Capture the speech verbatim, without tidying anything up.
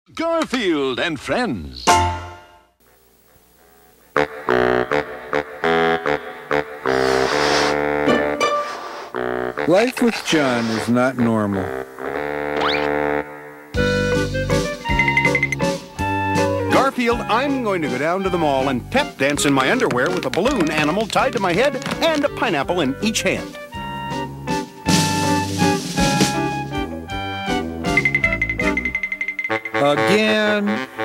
Garfield and Friends. Life with John is not normal. Garfield, I'm going to go down to the mall and pep dance in my underwear with a balloon animal tied to my head and a pineapple in each hand. Again.